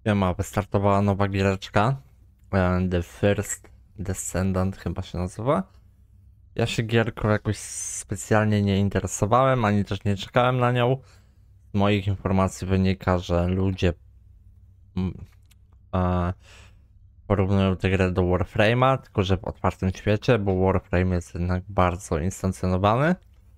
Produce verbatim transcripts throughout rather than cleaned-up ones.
Siema, wystartowała nowa giereczka. e, The First Descendant chyba się nazywa. Ja się gierką jakoś specjalnie nie interesowałem, ani też nie czekałem na nią. Z moich informacji wynika, że ludzie mm, e, porównują tę grę do Warframe'a, tylko że w otwartym świecie, bo Warframe jest jednak bardzo instancjonowany.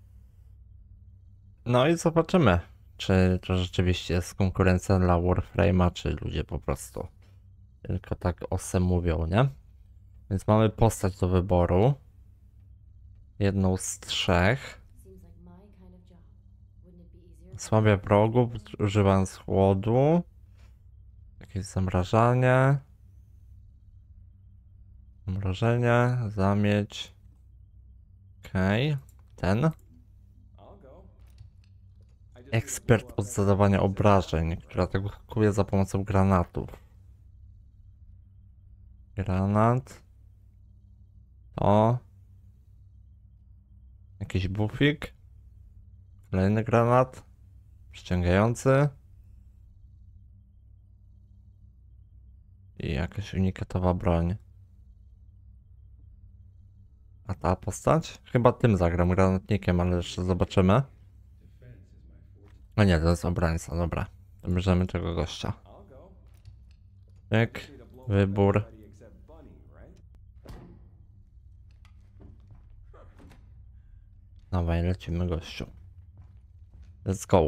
No i zobaczymy, czy to rzeczywiście jest konkurencja dla Warframe'a, czy ludzie po prostu tylko tak o se mówią, nie? Więc mamy postać do wyboru. Jedną z trzech. Słabia wrogów, używając chłodu. Jakieś zamrażanie. Zamrożenie, zamieć. Okej, okay. Ten. Ekspert od zadawania obrażeń, która atakuje za pomocą granatów. Granat. To. Jakiś bufik. Kolejny granat. Przyciągający. I jakaś unikatowa broń. A ta postać? Chyba tym zagram, granatnikiem, ale jeszcze zobaczymy. A nie, to jest obrońca, dobra. Bierzemy tego gościa. Jak? Wybór. Dawaj, lecimy gościu. Let's go.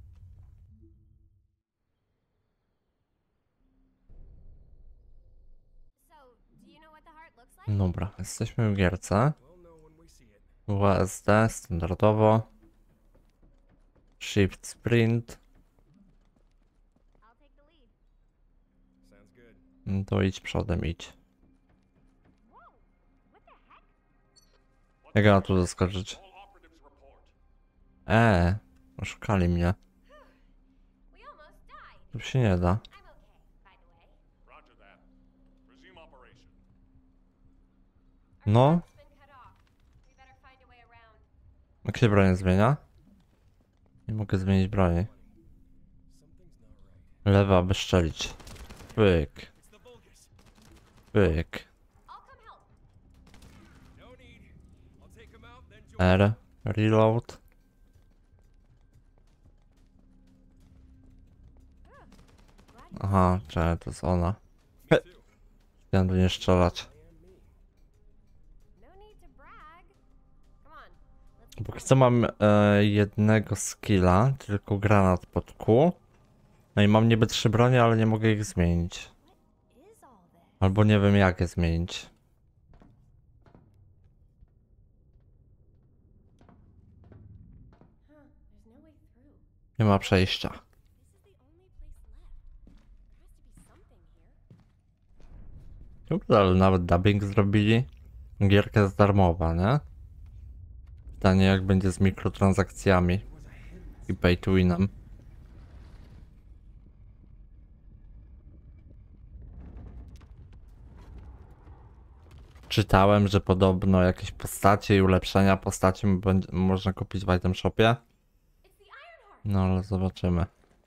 Dobra, jesteśmy w gierce. W S D standardowo. Shift Sprint. No to idź przodem, idź. Jak ja tu zaskoczyć? Eee, oszukali mnie. Tu się nie da. No. Jak się broń zmienia? Nie mogę zmienić broni. Lewa, aby strzelić. Pyk. Pyk. R. Reload. Aha, czekaj, to jest ona. Chciałem do niej strzelać. Póki co mam e, jednego skilla, tylko granat pod kół. No i mam niby trzy bronie, ale nie mogę ich zmienić. Albo nie wiem jak je zmienić. Nie ma przejścia. Dobra, ale nawet dubbing zrobili. Gierka jest darmowa, nie? Pytanie jak będzie z mikrotransakcjami i pay to winem. Czytałem, że podobno jakieś postacie i ulepszenia postaci będzie, można kupić w item shopie. No ale zobaczymy.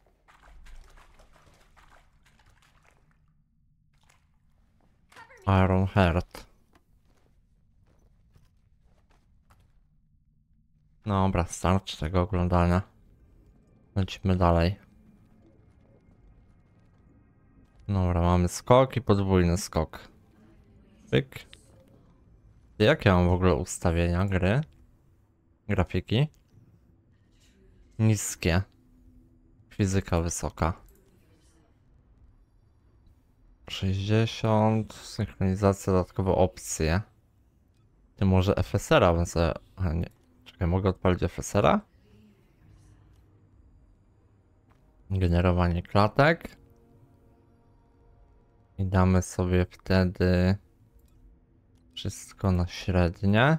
Iron Heart. Dobra, starczy tego oglądania. Lecimy dalej. Dobra, mamy skok i podwójny skok. Pyk. Jak ja mam w ogóle ustawienia gry? Grafiki? Niskie. Fizyka wysoka. sześćdziesiąt. Synchronizacja, dodatkowe opcje. Ty może F S R-a bym sobie... A nie. Czekaj, mogę odpalić F S R-a? Generowanie klatek. I damy sobie wtedy wszystko na średnie.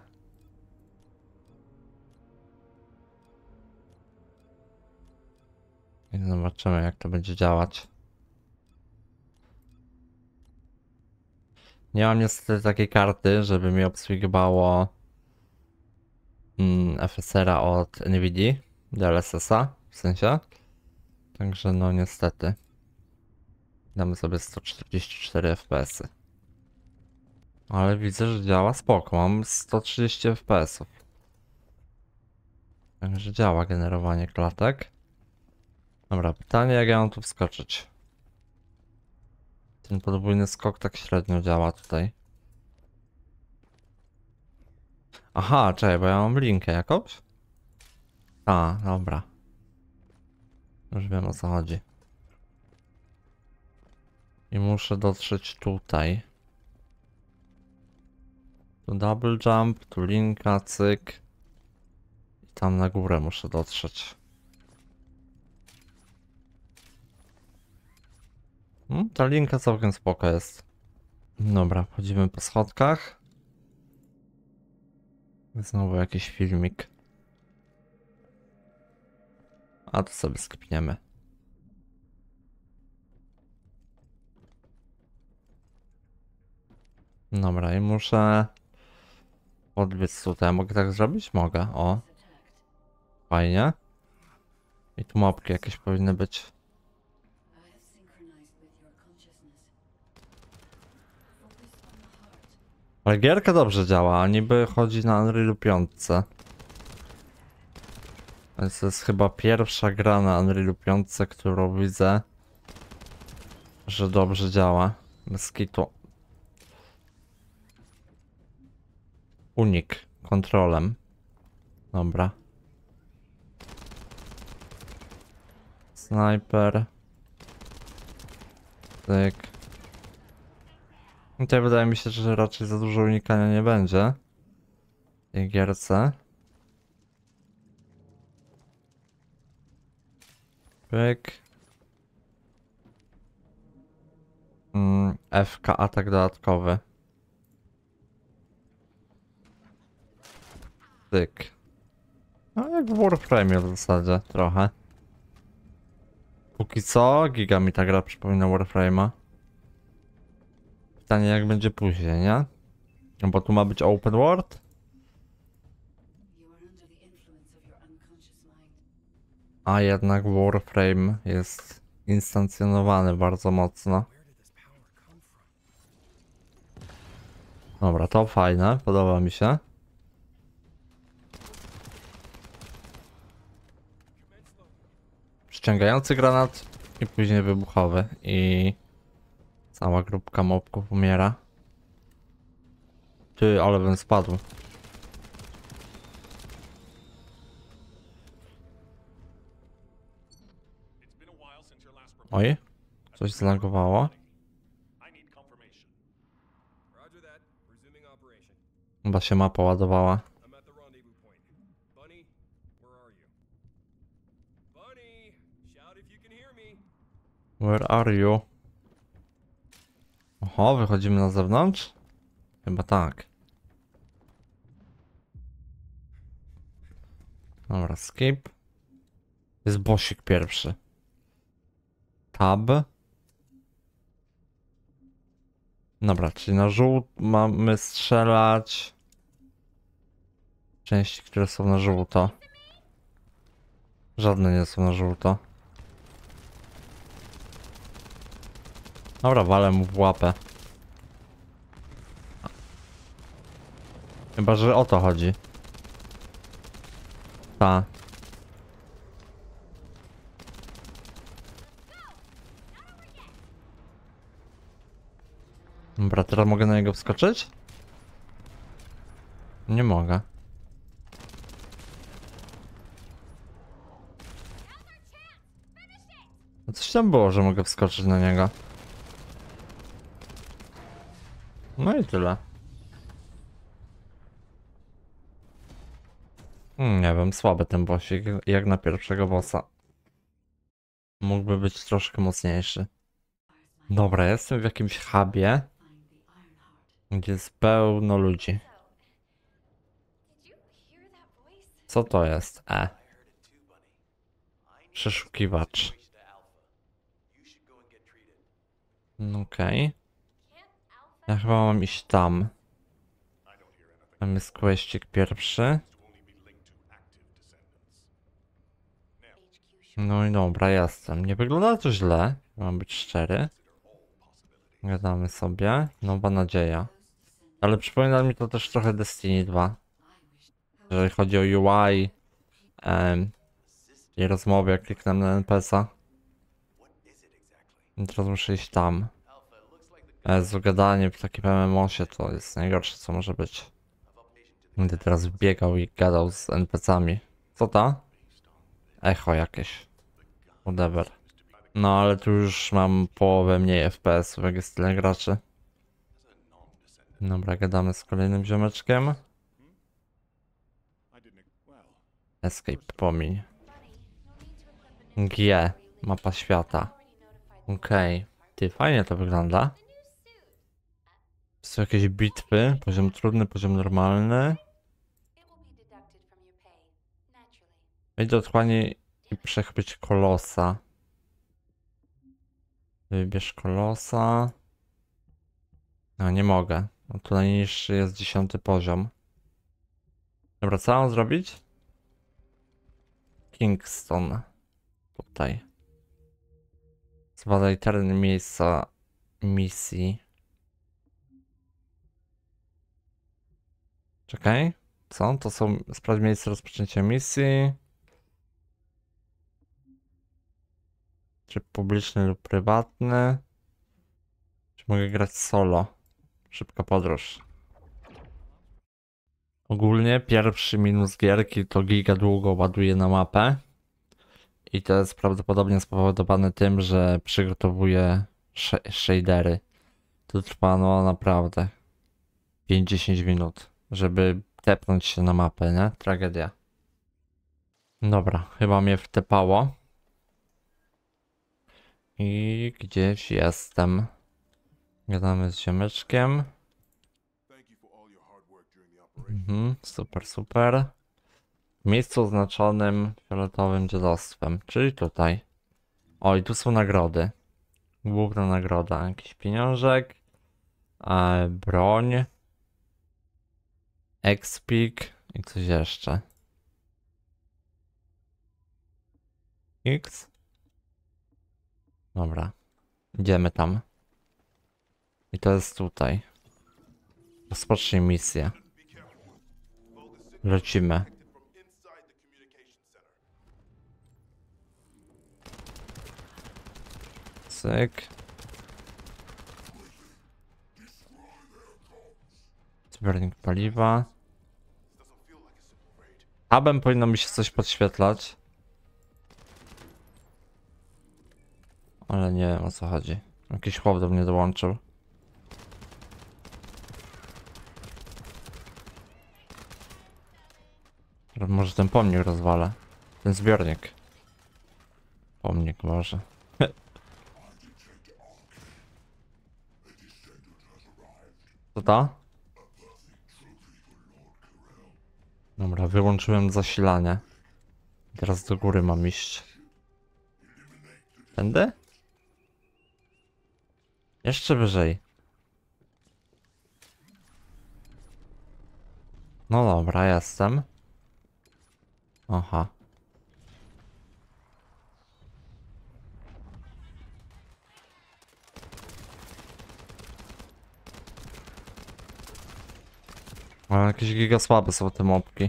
I zobaczymy jak to będzie działać. Nie mam niestety takiej karty, żeby mi obsługiwało mm, F S R-a od Nvidia, D L S S-a w sensie. Także no niestety. Damy sobie sto czterdzieści cztery F P S y. Ale widzę, że działa spoko. Mam sto trzydzieści F P S ów. Także działa generowanie klatek. Dobra, pytanie, jak ja mam tu wskoczyć? Ten podwójny skok tak średnio działa tutaj. Aha, czekaj, bo ja mam linkę jakąś? A, dobra. Już wiem, o co chodzi. I muszę dotrzeć tutaj. Tu double jump, tu linka, cyk. I tam na górę muszę dotrzeć. Hmm, ta linka całkiem spoko jest. Dobra, chodzimy po schodkach. Znowu jakiś filmik. A to sobie skipniemy. Dobra, i muszę podbiec tutaj. Mogę tak zrobić? Mogę, o. Fajnie. I tu mapki jakieś powinny być. Ale gierka dobrze działa, a niby chodzi na Unrealu pięć. Więc to jest chyba pierwsza gra na Unrealu pięć, którą widzę, że dobrze działa. Bez kitu. Unik kontrolem. Dobra. Snajper. Tyk. Tutaj wydaje mi się, że raczej za dużo unikania nie będzie w tej gierce. Pyk. Mm, F K atak dodatkowy. Tyk. No jak w Warframe w zasadzie trochę. Póki co giga mi ta gra przypomina Warframe'a. Pytanie jak będzie później, nie? No bo tu ma być open world. A jednak Warframe jest instancjonowany bardzo mocno. Dobra, to fajne, podoba mi się. Przyciągający granat i później wybuchowy i cała grupka mobków umiera. Ty, ale bym spadł. Oj, coś zlagowało. Chyba się mapa ładowała. Where are you? Oho, wychodzimy na zewnątrz? Chyba tak. Dobra, skip. Jest bossik pierwszy. Tab. Dobra, czyli na żółt mamy strzelać części, które są na żółto. Żadne nie są na żółto. Dobra, walę mu w łapę. Chyba, że o to chodzi. Ta. Dobra, teraz mogę na niego wskoczyć? Nie mogę. No coś tam było, że mogę wskoczyć na niego. No i tyle. Hmm, nie wiem, słaby ten bossik, jak na pierwszego bossa. Mógłby być troszkę mocniejszy. Dobra, jestem w jakimś hubie, gdzie jest pełno ludzi. Co to jest? E. Przeszukiwacz. Okej. Okay. Ja chyba mam iść tam. Tam jest questik pierwszy. No i dobra, jestem. Nie wygląda to źle, mam być szczery. Gadamy sobie. Nowa nadzieja. Ale przypomina mi to też trochę Destiny dwa. Jeżeli chodzi o U I em, i rozmowy, jak kliknę na N P C a. I teraz muszę iść tam. Z gadanie w takim M M O sie to jest najgorsze, co może być. Będę teraz biegał i gadał z N P C ami. Co ta? Echo jakieś. Whatever. No ale tu już mam połowę mniej F P S ów, jak jest tyle graczy. Dobra, gadamy z kolejnym ziomeczkiem. Escape, pomiń. G, mapa świata. Okej, okay. Ty, fajnie to wygląda. Są jakieś bitwy, poziom trudny, poziom normalny. Wejdź do otchłani i przechwyć kolosa. Wybierz kolosa. No nie mogę. No tu najniższy jest dziesiąty poziom. Dobra, co mam zrobić? Kingston. Tutaj. Zbadaj teren miejsca misji. Czekaj. Co? To są... Sprawdź miejsce rozpoczęcia misji. Czy publiczny lub prywatny? Czy mogę grać solo? Szybka podróż. Ogólnie pierwszy minus gierki to giga długo ładuje na mapę. I to jest prawdopodobnie spowodowane tym, że przygotowuję sh shadery. To trwa no naprawdę pięć do dziesięciu minut, żeby tepnąć się na mapę, nie? Tragedia. Dobra, chyba mnie wtepało. I gdzieś jestem. Gadamy z ziomeczkiem. Mhm, super, super. W miejscu oznaczonym fioletowym dziadostwem, czyli tutaj. O, i tu są nagrody. Główna nagroda, jakiś pieniążek, e, broń, expik i coś jeszcze. X. Dobra, idziemy tam. I to jest tutaj. Rozpocznij misję. Lecimy. Cyk. Zbiornik paliwa. Hubem powinno mi się coś podświetlać. Ale nie wiem, o co chodzi. Jakiś chłop do mnie dołączył. Może ten pomnik rozwalę. Ten zbiornik. Pomnik może. Co to? Dobra, wyłączyłem zasilanie. Teraz do góry mam iść. Tędy? Jeszcze wyżej. No dobra, jestem. Aha. Ale jakieś giga słabe są te mopki.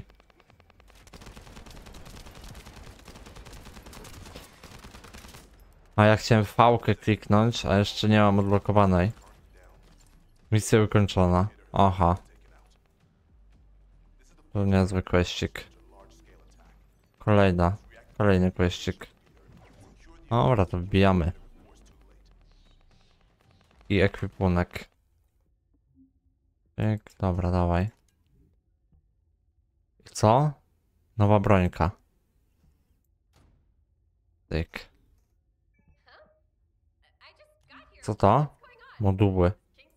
A ja chciałem V-kę kliknąć, a jeszcze nie mam odblokowanej. Misja ukończona. Aha. To niezły questik. Kolejna. Kolejny questik. Dobra, to wbijamy. I ekwipunek. Tyk, dobra, dawaj. I co? Nowa brońka. Tyk. Co to? Moduły.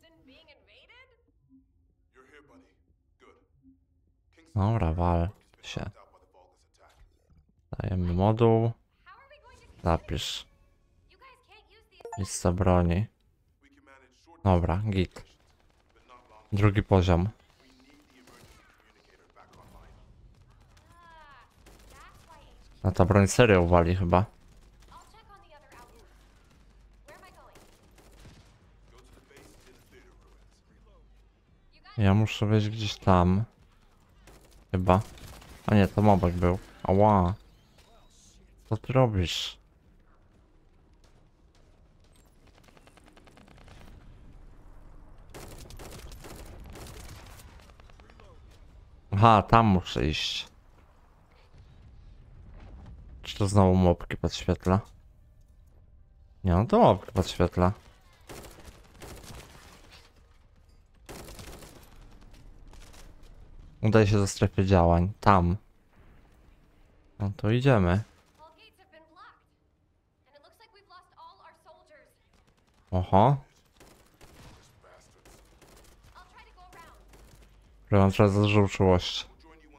Dobra, wal się. Dajemy moduł. Zapisz. Lista broni. Dobra, git. Drugi poziom. A ta broń serio wali chyba. Ja muszę wejść gdzieś tam. Chyba. A nie, to mobek był. Ała. Co ty robisz? Aha, tam muszę iść. Czy to znowu mopki podświetla? Nie, no to mopki podświetla. Udaje się do strefy działań. Tam. No to idziemy. Oho. Mam teraz zażył czułość.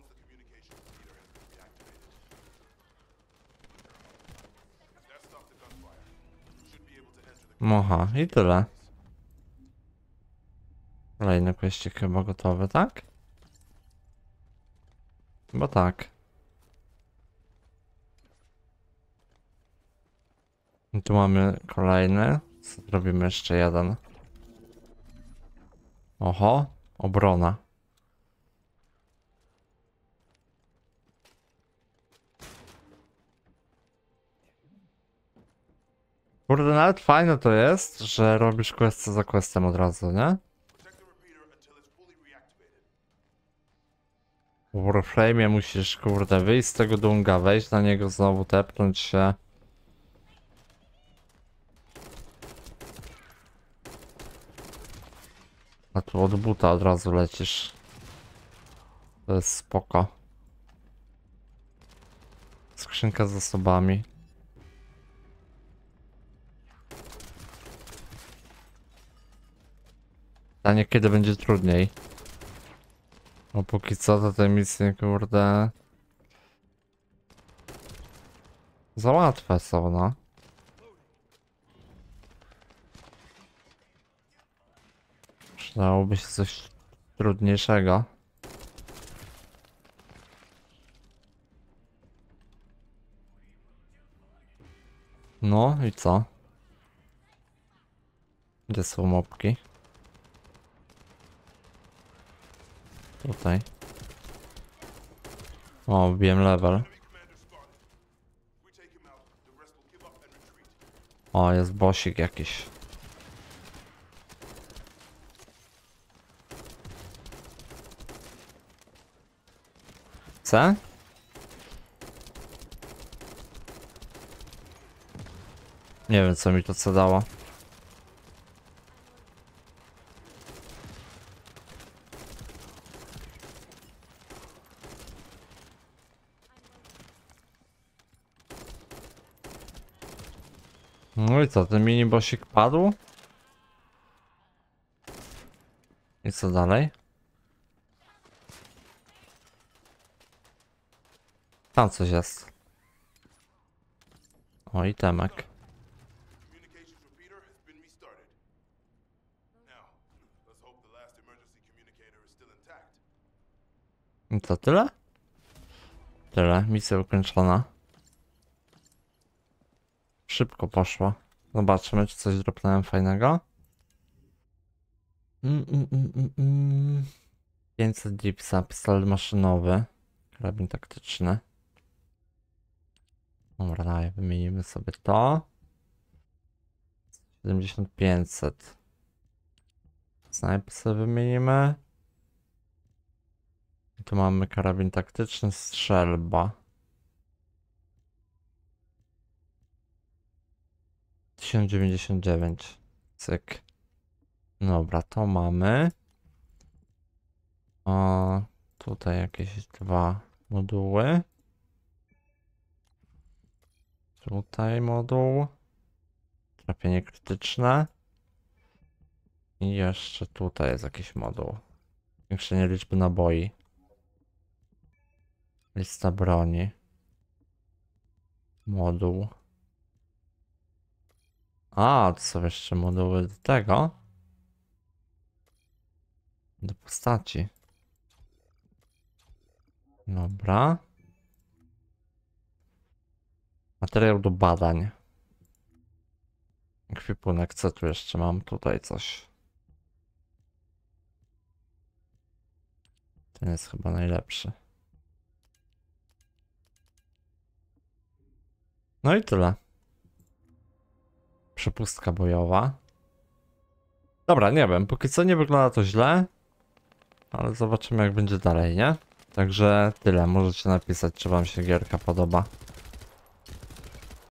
Aha, i tyle. Kolejny kwestik chyba gotowy, tak? Chyba tak. I tu mamy kolejny. Co zrobimy jeszcze jeden? Oho, obrona. Kurde, nawet fajne to jest, że robisz quest za questem od razu, nie? W Warframe'ie musisz, kurde, wyjść z tego dunga, wejść na niego, znowu tepnąć się. A tu od buta od razu lecisz. To jest spoko. Skrzynka z zasobami. Pytanie, kiedy będzie trudniej. No póki co to te misje, kurde... Za łatwe są, no. Przydałoby się coś trudniejszego. No i co? Gdzie są mopki? Tutaj. O, wbiłem level. O, jest bossik jakiś. C? Nie wiem, co mi to co dało. No i co, ten mini bossik padł? I co dalej? Tam coś jest. O, i temek. I to tyle? Tyle, misja ukończona. Szybko poszło. Zobaczymy, czy coś dropnąłem fajnego. Mm, mm, mm, mm, mm. pięćset dipsa, pistolet maszynowy. Karabin taktyczny. Dobra, daj, wymienimy sobie to. siedemdziesiąt pięćset. Snajper sobie wymienimy. I tu mamy karabin taktyczny, strzelba. tysiąc dziewięćdziesiąt dziewięć. Cyk. Dobra, to mamy. O, tutaj jakieś dwa moduły. Tutaj moduł. Trafienie krytyczne. I jeszcze tutaj jest jakiś moduł. Zwiększenie liczby naboi. Lista broni. Moduł. A, to są jeszcze moduły do tego. Do postaci. Dobra. Materiał do badań. Ekwipunek, co tu jeszcze mam? Tutaj coś. Ten jest chyba najlepszy. No i tyle. Przepustka bojowa. Dobra, nie wiem, póki co nie wygląda to źle. Ale zobaczymy jak będzie dalej, nie? Także tyle, możecie napisać czy wam się gierka podoba.